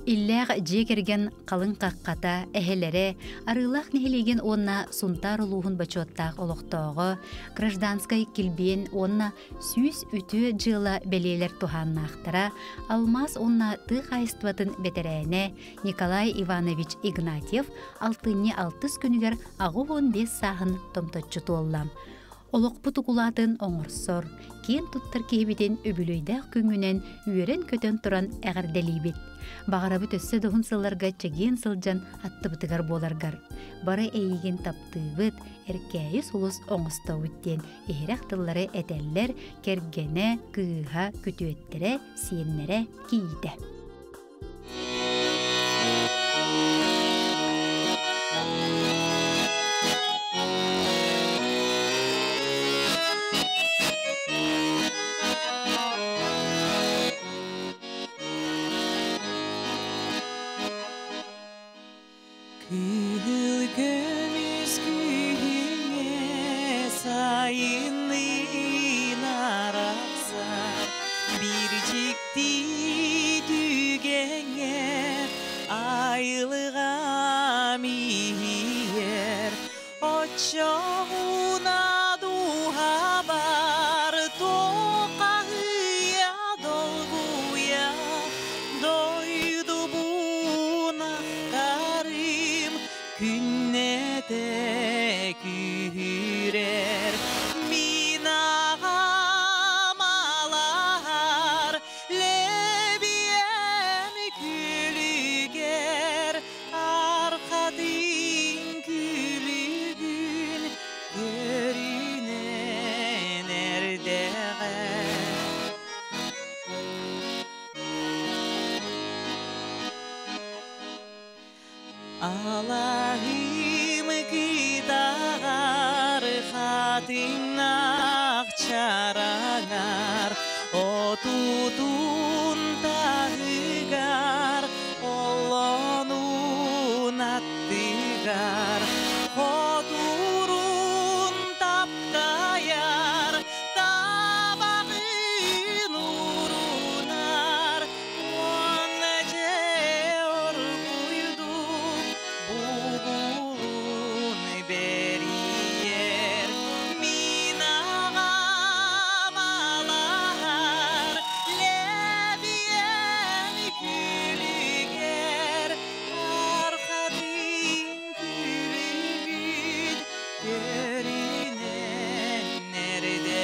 Илләг жекерген қалың қаққата әхелері, арылақ нехелеген онна сунтар улуғын бачуаттақ олықтауғы, гражданскай килбен онна сүйіс үті жылы белелер туханнақтыра, алмаз онна тық айыстыватын бетерәне Николай Иванович Игнатьев 6-6 күнігер ағы 15 сағын томтотчу туоллам. Олық бұтықулатын оңырсор, кен тұттар кейбетін өбілөйдәқ күңінен үйерен көтен тұран әғірделейбет. Бағарабы төссі дұғын сылларға чеген сылжан атты бұтығар боларғар. Бары әйеген таптыбыт, әркәйі сұлыс оңыста өттен, ехірәқ тыллары әтәллер кергене, кыға, күтуеттері, сиенлері кейді. Allah'ım gidar hatinnak çaralar o tutun tahıgar Allah'ın attıgar o durun tapkayar tabağın urunar onece orguydum buğulun beriyer minağamalar lebiyen külüger arkadın külügün görünen nerede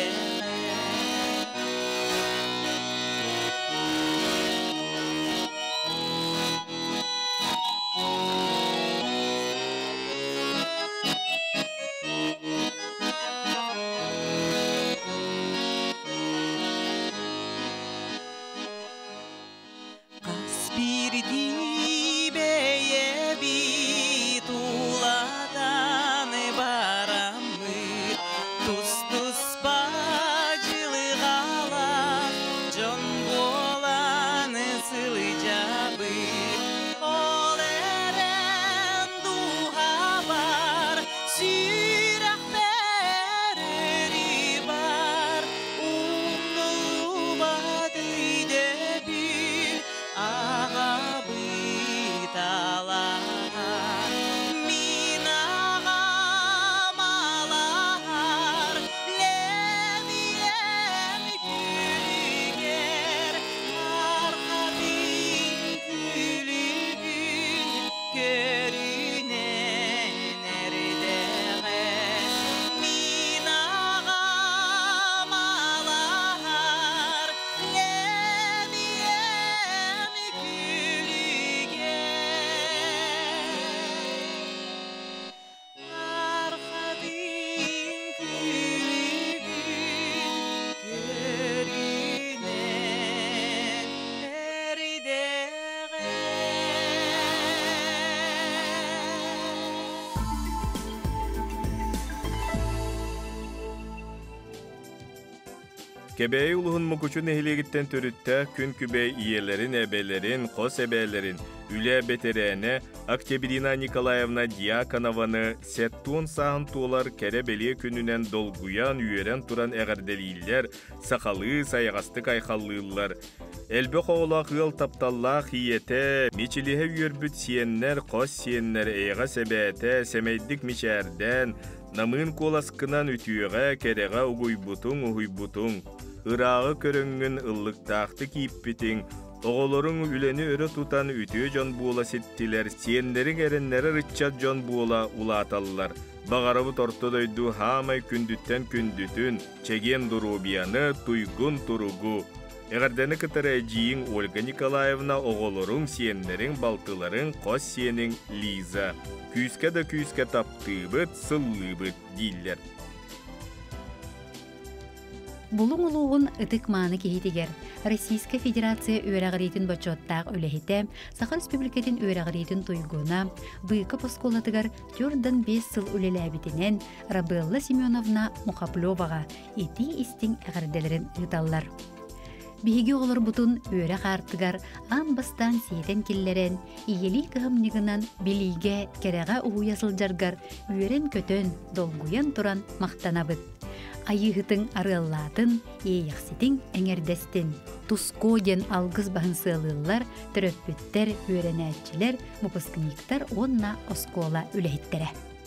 bir dibeye bituladan baramı tuz tuz bacılı galan can bolan sılıcabı ol eren duha var sürah bereri var umlu badıyde bir ağabeytalar minağamalar lebiyen külüger arkadın külügün görünen nerede minağamalar lebiyen külüger arkadın külügün görünen nerede Kebey uluğun mukuçun ehligitten törütte kün kübey iyelerin ebelerin, kos ebelerin, üle beterene Октябрина Николаевна Дьяконованı Сеттун сағын туолар кәребеле күнінен долгуян үйерен туран әғірделейлер, сақалы саяғастық айқаллылар. Elbek oğla kıl taptallaq hiyete, miçilihe yürбүт siyenler, qos siyenler eyga sebete, semeydik miçerden, namın kolaskınan ütüyeğe, kereğe uhuybutun. Irağı körüngün ıllıktaqtı kiyippitin, oğolorun üleni öre tutan ütüye jon buğla settiler, siyenlerin erenleri rıççat jon buğla ulatallar. Bağarabı tortodoydu hamay kündütten kündütün, çegen durubiyanı, tuygun turugu. Eğerdeni kıtırayciyin Olga Nikolaevna oğolorun siyenlerin baltıların qos siyenin Liza. Küyüske de küyüske taptığıbıt, sıllıbıt diller. Булуң улуғын ытык мааны кихитигер. Российская Федерация өрәғыретін бачоттақ өләхите, Саха Республикатын өрәғыретін туйгуна, быйқы посколатыгар 4-5 сыл өлеләбітінен Рабелла Семеновна Мухаплёваға ити истин әғірделерін ұталлар. Биһиги олар бутун өрә қартыгар амбастан сиетен киллерен, иели кыһымнигынан билиге кереға уйасылжаргар өрен көтөн долгуян туран мақтанабыт. Айыгытың арыллатын, ейяқситин әңердестин. Тускоден алгыз бағын сылылар, түрөппүттер, өренәтчілер, выпускниктар онна оскола үләйттері.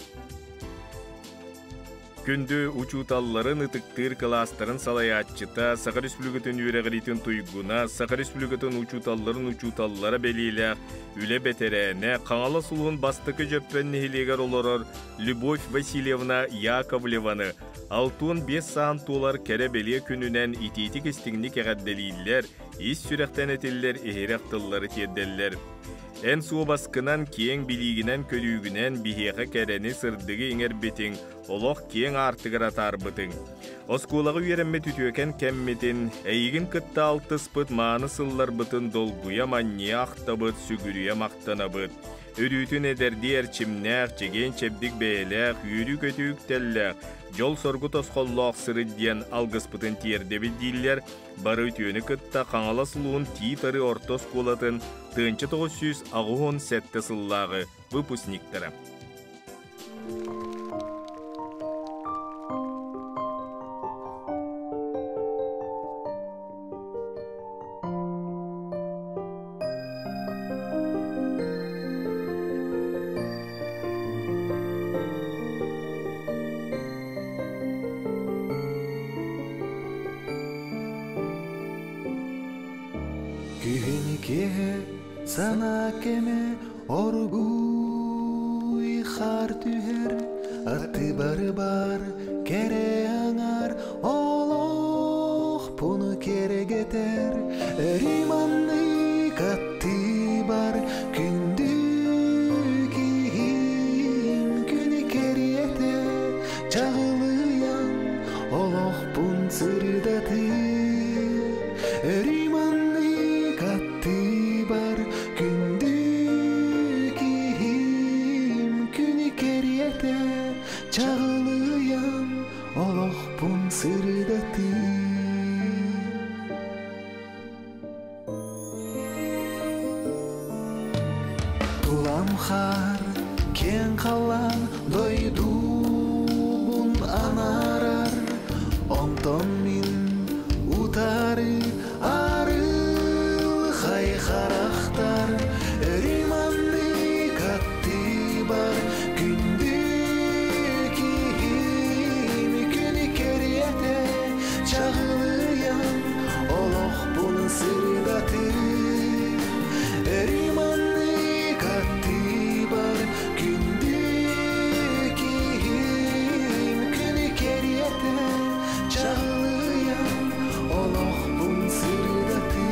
Күнді учуталларын ытыктыр кластарын салаятчыта, Саха Республикатын үйрәғыретін туйгуна, Саха Республикатын учуталларын учуталлары белейләқ, үле бетерәне, қаңалы сұлуын бастықы жөппен нехилегер олорор Любовь Васильевна Яковлеваны, 6-5 саан тулар кәрі беле күнінен итетік істігіні кәғадделейлер, ис сүрәқтен етелер, ehерек тыллары тедделер. Эн суы басқынан кең билигінен көлігінен бихеға кәрәні сырдығы еңер бетің, олық кең артығыра тарбытың. Оскулағы үйерімме түтөкен кәмметін, әйігін кітті алтыспыт маны сыллар бұтын долгуя манне ақтабыт, сүгірüе мақтанабыт. Өрүтін әдерді әрчімнәқ, чеген чәбдік бәйләқ, үйірі көтік тәлләқ, жол соргу тосқоллақ сырыдден алғыспытын тиердебі дейлер, бары өтіөні кітті қаңала сұлуын тийтары ортос қолатын, тынчы 900 ағуын сәтті сыллағы выпускниктары. Sana keme orguy xar tüher atı bar kere anar oloq bunu kere geter rimanni kattı bar kündü kihim küni keriyete çağılıyan oloq bun sırdatı rimanni kattı bar çağılıyan oloq bun sırdatı tulam xar ken qalan doydu bun anarar onton min utarı arıl xay xaraqtar rimanni katti bar çağılıyan oloq bunu sırdatı rimanni kattı bar kündeki küni keriyete çağılıyan oloq bunu sırdatı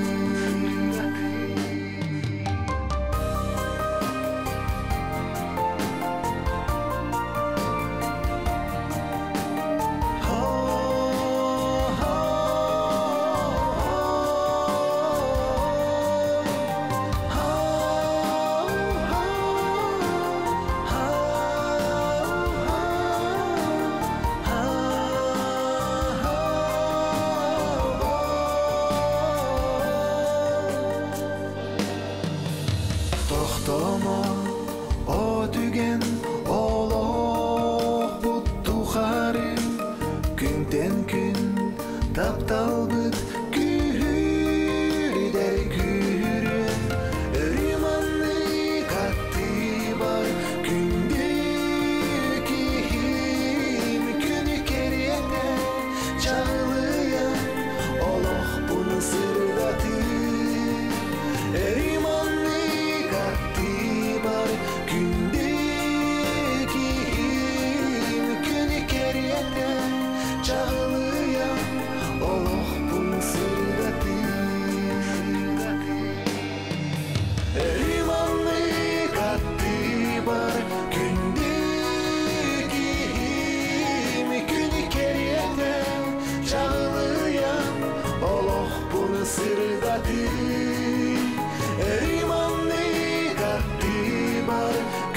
Toxtama o tügen oloq buttu xarı günden gün taptalbıt kühü sırdatı Erimanlık attı bar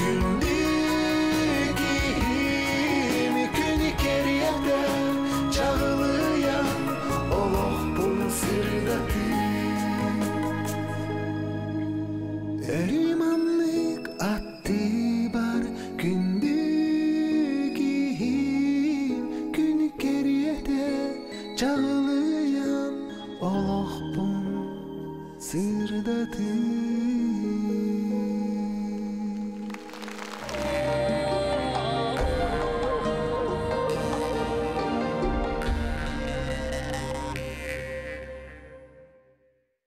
gündügim Günü keriyede çağlayan Oloq bun sırdatı Erimanlık attı bar gündügim Günü keriyede çağlayan Oloq bun sırdatı